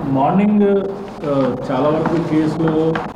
Morning చాలా వరకు కేసులు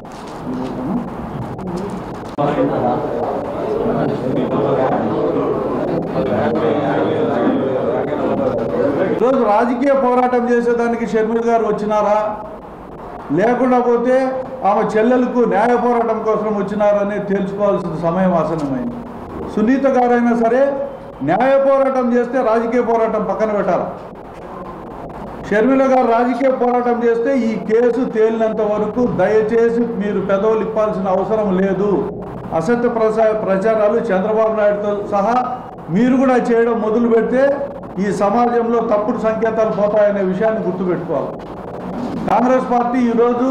ఈరోజు రాజకీయ పోరాటం చేసేదానికి షర్మిల గారు వచ్చినారా, లేకుండా పోతే ఆమె చెల్లెలకు న్యాయ పోరాటం కోసం వచ్చినారని తెలుసుకోవాల్సిన సమయం ఆసన్నమైంది. సునీత గారైనా సరే న్యాయ పోరాటం చేస్తే రాజకీయ పోరాటం పక్కన పెట్టాలి. షర్మిల గారు రాజకీయ పోరాటం చేస్తే ఈ కేసు తేలినంత వరకు దయచేసి మీరు పెదవులు ఇప్పాల్సిన అవసరం లేదు. అసత్య ప్రచారాలు చంద్రబాబు నాయుడుతో సహా మీరు కూడా చేయడం మొదలు పెడితే ఈ సమాజంలో తప్పుడు సంకేతాలు పోతాయనే విషయాన్ని గుర్తుపెట్టుకోవాలి. కాంగ్రెస్ పార్టీ ఈరోజు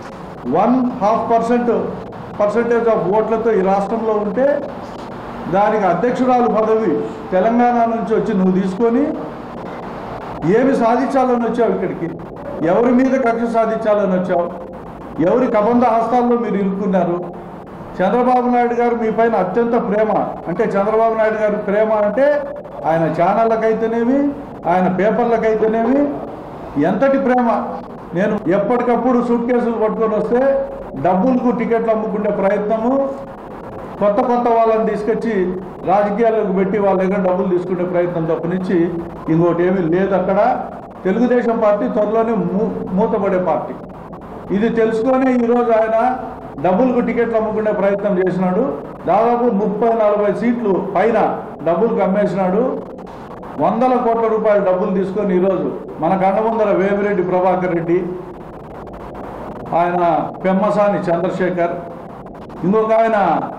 1.5% ఆఫ్ ఓట్లతో ఈ రాష్ట్రంలో ఉంటే దానికి అధ్యక్షురాలు పదవి తెలంగాణ నుంచి వచ్చి నువ్వు తీసుకొని ఏమి సాధించాలని వచ్చావు? ఇక్కడికి ఎవరి మీద కక్ష సాధించాలని వచ్చావు? ఎవరి కబంధ హస్తాల్లో మీరు ఇరుక్కున్నారు? చంద్రబాబు నాయుడు గారు మీ పైన అత్యంత ప్రేమ, అంటే చంద్రబాబు నాయుడు గారి ప్రేమ అంటే ఆయన ఛానళ్ళకైతేనేమి ఆయన పేపర్లకైతేనేమి ఎంతటి ప్రేమ. నేను ఎప్పటికప్పుడు సూట్ కేసులు పట్టుకొని వస్తే డబ్బులకు టికెట్లు అమ్ముకునే ప్రయత్నము, కొత్త వాళ్ళని తీసుకొచ్చి రాజకీయాలకు పెట్టి వాళ్ళ దగ్గర డబ్బులు తీసుకునే ప్రయత్నం తప్పనించి ఇంకోటి ఏమీ లేదు. అక్కడ తెలుగుదేశం పార్టీ త్వరలోనే మూతపడే పార్టీ. ఇది తెలుసుకొని ఈరోజు ఆయన డబ్బులకు టికెట్లు అమ్ముకునే ప్రయత్నం చేసినాడు. దాదాపు 30-40 సీట్లు పైన డబ్బులకు అమ్మేసినాడు. 100 కోట్ల రూపాయల డబ్బులు తీసుకొని ఈరోజు మన కళ్ళ ముందర వేమిరెడ్డి ప్రభాకర్ రెడ్డి, ఆయన పెమ్మసాని చంద్రశేఖర్, ఇంకొక ఆయన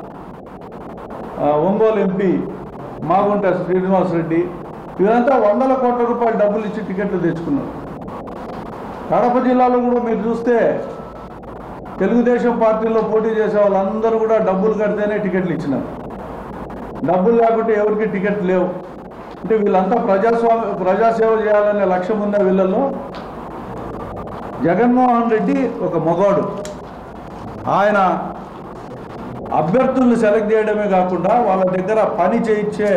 ఒంగోలు ఎంపీ మాగుంట శ్రీనివాసరెడ్డి, ఇదంతా 100 కోట్ల రూపాయల డబ్బులు ఇచ్చి టికెట్లు తెచ్చుకున్నారు. కడప జిల్లాలో కూడా మీరు చూస్తే తెలుగుదేశం పార్టీలో పోటీ చేసే వాళ్ళందరూ కూడా డబ్బులు కడితేనే టికెట్లు ఇచ్చినారు. డబ్బులు లేకుంటే ఎవరికి టికెట్లు లేవు. అంటే వీళ్ళంతా ప్రజాసేవ చేయాలనే లక్ష్యం ఉన్న వీళ్ళల్లో జగన్మోహన్ రెడ్డి ఒక మొగాడు. ఆయన అభ్యర్థుల్ని సెలెక్ట్ చేయడమే కాకుండా వాళ్ళ దగ్గర పని చేయించే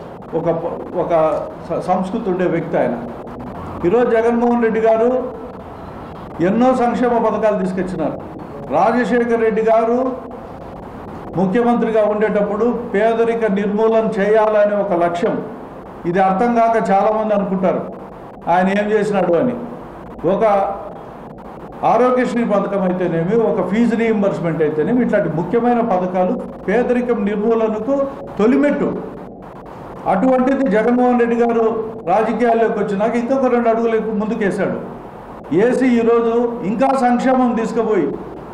ఒక సంస్కృతి ఉండే వ్యక్తి ఆయన. ఈరోజు జగన్మోహన్ రెడ్డి గారు ఎన్నో సంక్షేమ పథకాలు తీసుకొచ్చినారు. రాజశేఖర్ రెడ్డి గారు ముఖ్యమంత్రిగా ఉండేటప్పుడు పేదరిక నిర్మూలన చేయాలనే ఒక లక్ష్యం, ఇది అర్థం కాక చాలామంది అనుకుంటారు ఆయన ఏం చేసినాడు అని. ఒక ఆరోగ్యశ్రీ పథకం అయితేనేమి, ఒక ఫీజు రీయింబర్స్మెంట్ అయితేనేమి, ఇట్లాంటి ముఖ్యమైన పథకాలు పేదరికం నిర్మూలనకు తొలిమెట్టు. అటువంటిది జగన్మోహన్ రెడ్డి గారు రాజకీయాల్లోకి వచ్చినాక ఇంకొక 2 అడుగులు ముందుకేశాడు. ఏసీ ఈరోజు ఇంకా సంక్షేమం తీసుకుపోయి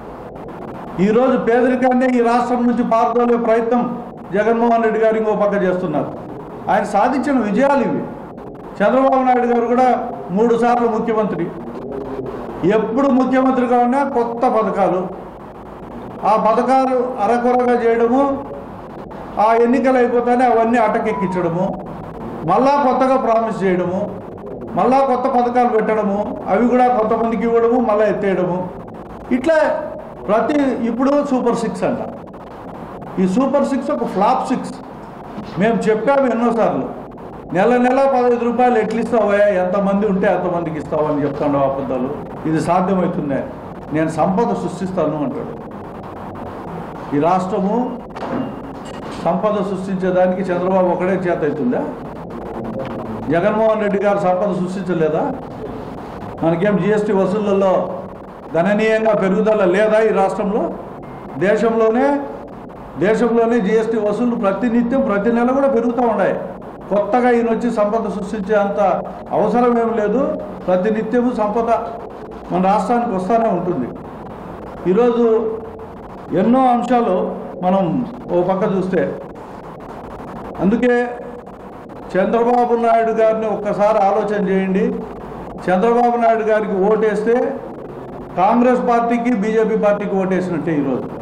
ఈరోజు పేదరికాన్ని ఈ రాష్ట్రం నుంచి పారదోలే ప్రయత్నం జగన్మోహన్ రెడ్డి గారు ఇంకో పక్క చేస్తున్నారు. ఆయన సాధించిన విజయాలు ఇవి. చంద్రబాబు నాయుడు గారు కూడా 3 సార్లు ముఖ్యమంత్రి. ఎప్పుడు ముఖ్యమంత్రిగా ఉన్నా కొత్త పథకాలు, ఆ పథకాలు అరకొరగా చేయడము, ఆ ఎన్నికలు అయిపోతానే అవన్నీ అటకెక్కించడము, మళ్ళా కొత్తగా ప్రామిస్ చేయడము, మళ్ళా కొత్త పథకాలు పెట్టడము, అవి కూడా కొంతమందికి ఇవ్వడము, మళ్ళీ ఎత్తేయడము. ఇట్లా ఇప్పుడు సూపర్ 6 అంట. ఈ సూపర్ 6 ఒక ఫ్లాప్ 6. మేము చెప్పాము ఎన్నోసార్లు, నెల 15 రూపాయలు ఎట్లు ఇస్తావా, ఎంతమంది ఉంటే అంతమందికి ఇస్తావు అని చెప్తాను అబద్ధాలు. ఇది సాధ్యమవుతుందే, నేను సంపద సృష్టిస్తాను అంటాడు. ఈ రాష్ట్రము సంపద సృష్టించేదానికి చంద్రబాబు ఒకడే చేత అవుతుందా? జగన్మోహన్ రెడ్డి గారు సంపద సృష్టించలేదా? మనకేం జిఎస్టీ వసూళ్లలో గణనీయంగా పెరుగుదల లేదా ఈ రాష్ట్రంలో? దేశంలోనే జిఎస్టీ వసూళ్లు ప్రతి నెల కూడా పెరుగుతూ ఉన్నాయి. కొత్తగా ఈయన వచ్చి సంపద సృష్టించే అంత అవసరం ఏం లేదు. ప్రతినిత్యము సంపద మన రాష్ట్రానికి వస్తూనే ఉంటుంది. ఈరోజు ఎన్నో అంశాలు మనం ఓ పక్క చూస్తే, అందుకే చంద్రబాబు నాయుడు గారిని ఒక్కసారి ఆలోచన చేయండి. చంద్రబాబు నాయుడు గారికి ఓటేస్తే కాంగ్రెస్ పార్టీకి బీజేపీ పార్టీకి ఓటేసినట్టే ఈరోజు.